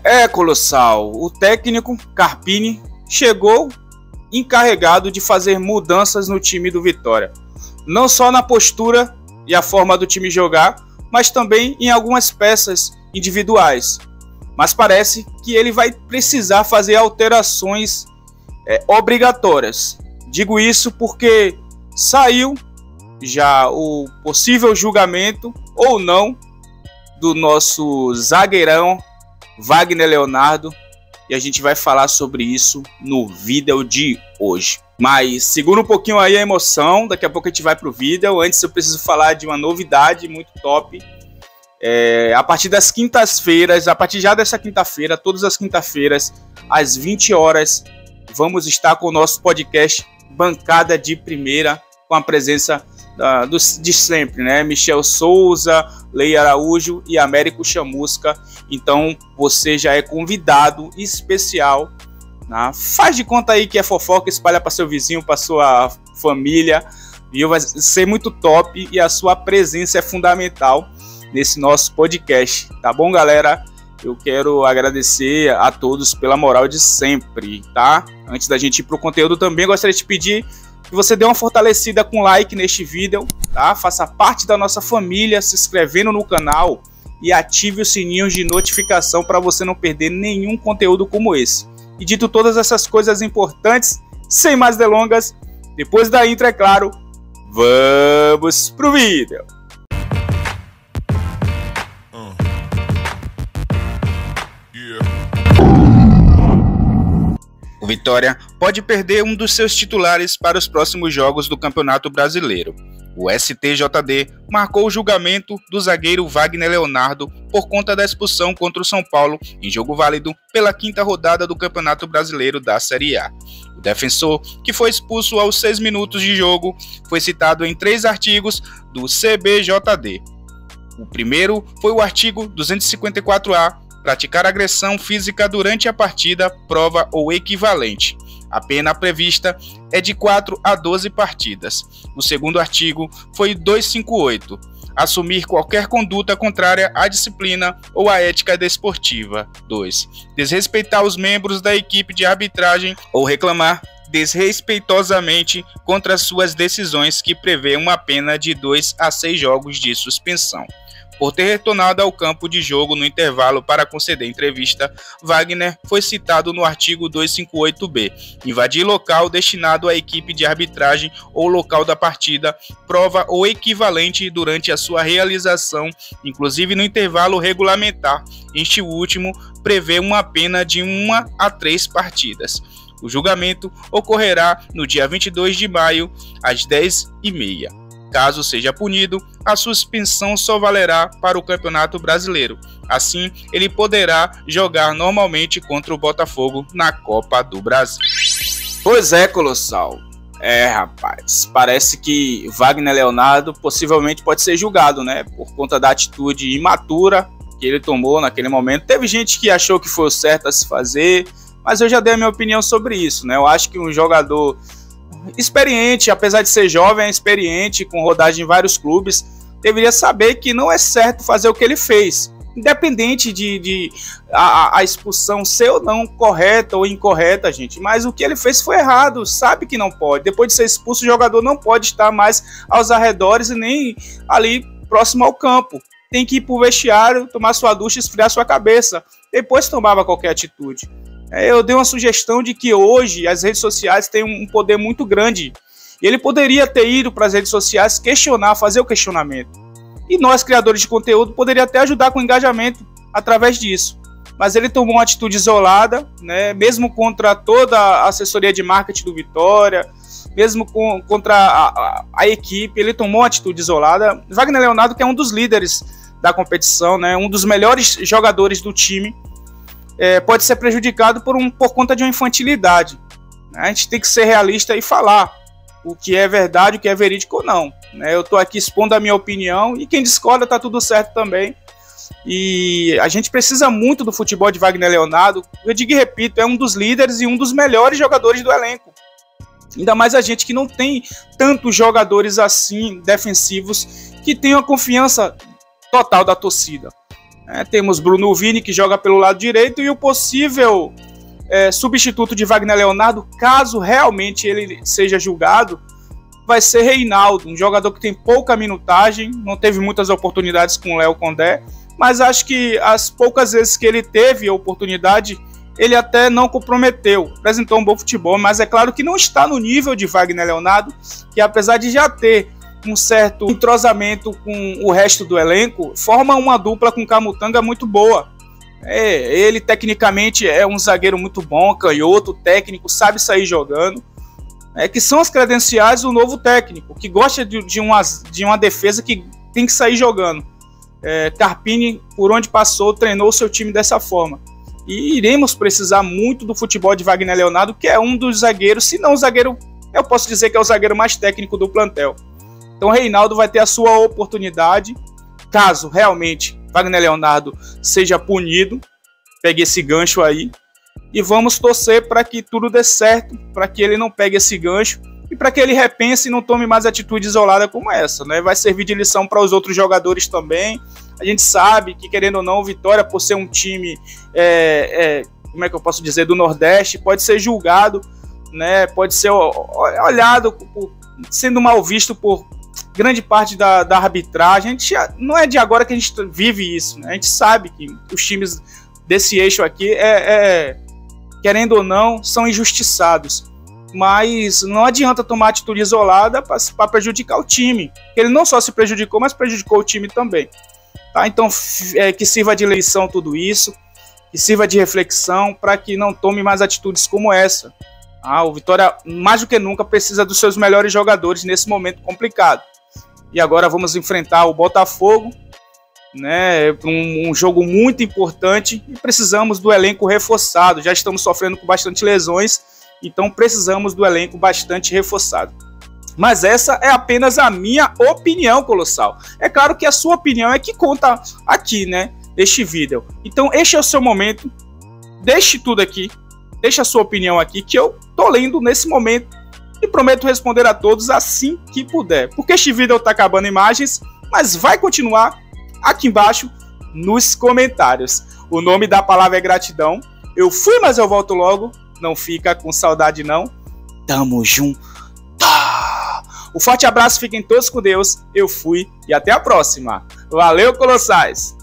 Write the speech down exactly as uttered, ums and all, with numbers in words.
É, Colossal, o técnico Carpini chegou encarregado de fazer mudanças no time do Vitória. Não só na postura e a forma do time jogar, mas também em algumas peças individuais. Mas parece que ele vai precisar fazer alterações é, obrigatórias. Digo isso porque saiu já o possível julgamento ou não do nosso zagueirão Wagner Leonardo, e a gente vai falar sobre isso no vídeo de hoje. Mas segura um pouquinho aí a emoção, daqui a pouco a gente vai pro vídeo. Antes eu preciso falar de uma novidade muito top. É, a partir das quintas-feiras, a partir já dessa quinta-feira, todas as quintas-feiras, às vinte horas, vamos estar com o nosso podcast Bancada de Primeira, com a presença Uh, dos, de sempre, né? Michel Souza, Lei Araújo e Américo Chamusca. Então você já é convidado especial, né? Faz de conta aí que é fofoca, espalha para seu vizinho, para sua família, viu? Vai ser muito top e a sua presença é fundamental nesse nosso podcast, tá bom, galera? Eu quero agradecer a todos pela moral de sempre, tá? Antes da gente ir pro conteúdo também, gostaria de pedir que você dê uma fortalecida com like neste vídeo, tá? Faça parte da nossa família se inscrevendo no canal e ative o sininho de notificação para você não perder nenhum conteúdo como esse. E dito todas essas coisas importantes, sem mais delongas, depois da intro, é claro, vamos pro vídeo. O Vitória pode perder um dos seus titulares para os próximos jogos do Campeonato Brasileiro. O S T J D marcou o julgamento do zagueiro Wagner Leonardo por conta da expulsão contra o São Paulo em jogo válido pela quinta rodada do Campeonato Brasileiro da Série A. O defensor, que foi expulso aos seis minutos de jogo, foi citado em três artigos do C B J D. O primeiro foi o artigo duzentos e cinquenta e quatro A, praticar agressão física durante a partida, prova ou equivalente. A pena prevista é de quatro a doze partidas. O segundo artigo foi duzentos e cinquenta e oito. Assumir qualquer conduta contrária à disciplina ou à ética desportiva. dois. Desrespeitar os membros da equipe de arbitragem ou reclamar desrespeitosamente contra suas decisões, que prevê uma pena de dois a seis jogos de suspensão. Por ter retornado ao campo de jogo no intervalo para conceder entrevista, Wagner foi citado no artigo duzentos e cinquenta e oito B. Invadir local destinado à equipe de arbitragem ou local da partida, prova ou equivalente durante a sua realização, inclusive no intervalo regulamentar. Este último prevê uma pena de uma a três partidas. O julgamento ocorrerá no dia vinte e dois de maio, às dez e meia. Caso seja punido, a suspensão só valerá para o Campeonato Brasileiro. Assim, ele poderá jogar normalmente contra o Botafogo na Copa do Brasil. Pois é, Colossal. É, rapaz, parece que Wagner Leonardo possivelmente pode ser julgado, né? Por conta da atitude imatura que ele tomou naquele momento. Teve gente que achou que foi o certo a se fazer, mas eu já dei a minha opinião sobre isso, né? Eu acho que um jogador experiente, apesar de ser jovem, é experiente, com rodagem em vários clubes, deveria saber que não é certo fazer o que ele fez, independente de, de a, a expulsão ser ou não correta ou incorreta, gente, mas o que ele fez foi errado, sabe que não pode. Depois de ser expulso, o jogador não pode estar mais aos arredores e nem ali próximo ao campo. Tem que ir pro vestiário, tomar sua ducha, esfriar sua cabeça, depois tomava qualquer atitude. Eu dei uma sugestão de que hoje as redes sociais têm um poder muito grande. E ele poderia ter ido para as redes sociais questionar, fazer o questionamento. E nós, criadores de conteúdo, poderia até ajudar com o engajamento através disso. Mas ele tomou uma atitude isolada, né, mesmo contra toda a assessoria de marketing do Vitória, mesmo com, contra a, a, a equipe, ele tomou uma atitude isolada. Wagner Leonardo, que é um dos líderes da competição, né, um dos melhores jogadores do time, É, pode ser prejudicado por, um, por conta de uma infantilidade. A gente tem que ser realista e falar o que é verdade, o que é verídico ou não. Né? Eu estou aqui expondo a minha opinião e quem discorda está tudo certo também. E a gente precisa muito do futebol de Wagner Leonardo. Eu digo e repito, é um dos líderes e um dos melhores jogadores do elenco. Ainda mais a gente que não tem tantos jogadores assim defensivos que tenham a confiança total da torcida. É, temos Bruno Vini, que joga pelo lado direito, e o possível é, substituto de Wagner Leonardo, caso realmente ele seja julgado, vai ser Reinaldo, um jogador que tem pouca minutagem, não teve muitas oportunidades com o Léo Condé, mas acho que as poucas vezes que ele teve a oportunidade, ele até não comprometeu, apresentou um bom futebol, mas é claro que não está no nível de Wagner Leonardo, que apesar de já ter um certo entrosamento com o resto do elenco, forma uma dupla com Camutanga muito boa. É, ele tecnicamente é um zagueiro muito bom, canhoto, técnico, sabe sair jogando, é, que são as credenciais do novo técnico, que gosta de, de, uma, de uma defesa que tem que sair jogando. É, Carpini, por onde passou, treinou seu time dessa forma. E iremos precisar muito do futebol de Wagner Leonardo, que é um dos zagueiros, se não o zagueiro, eu posso dizer que é o zagueiro mais técnico do plantel. Então Reinaldo vai ter a sua oportunidade, caso realmente Wagner Leonardo seja punido, pegue esse gancho aí, e vamos torcer para que tudo dê certo, para que ele não pegue esse gancho, e para que ele repense e não tome mais atitude isolada como essa, né? Vai servir de lição para os outros jogadores também. A gente sabe que, querendo ou não, o Vitória, por ser um time, é, é, como é que eu posso dizer, do Nordeste, pode ser julgado, né? Pode ser olhado, por, sendo mal visto por grande parte da, da arbitragem. A gente, não é de agora que a gente vive isso, né? A gente sabe que os times desse eixo aqui, é, é, querendo ou não, são injustiçados. Mas não adianta tomar atitude isolada para prejudicar o time. Ele não só se prejudicou, mas prejudicou o time também. Tá? Então, é, que sirva de lição tudo isso, que sirva de reflexão para que não tome mais atitudes como essa. Ah, o Vitória, mais do que nunca, precisa dos seus melhores jogadores nesse momento complicado. E agora vamos enfrentar o Botafogo, né, um, um jogo muito importante, e precisamos do elenco reforçado. Já estamos sofrendo com bastante lesões, então precisamos do elenco bastante reforçado. Mas essa é apenas a minha opinião, Colossal. É claro que a sua opinião é que conta aqui, né, neste vídeo. Então este é o seu momento, deixe tudo aqui, deixe a sua opinião aqui, que eu tô lendo nesse momento e prometo responder a todos assim que puder. Porque este vídeo tá acabando imagens, mas vai continuar aqui embaixo nos comentários. O nome da palavra é gratidão. Eu fui, mas eu volto logo. Não fica com saudade não. Tamo junto. Um forte abraço, fiquem todos com Deus. Eu fui e até a próxima. Valeu, Colossais!